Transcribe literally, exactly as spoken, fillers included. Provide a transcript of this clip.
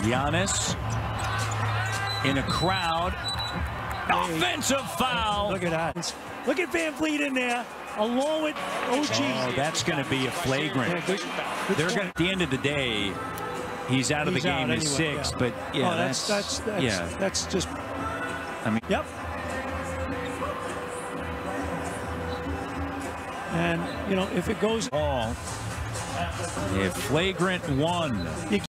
Giannis in a crowd. Offensive foul. Look at that. Look at Van Vliet in there, along with O G. Oh, that's going to be a flagrant. Yeah, good, good They're going. At the end of the day, he's out of he's the game in anyway, six. yeah. But yeah, oh, that's, that's that's that's yeah. that's just. I mean, yep. And you know, if it goes all, yeah, flagrant one. You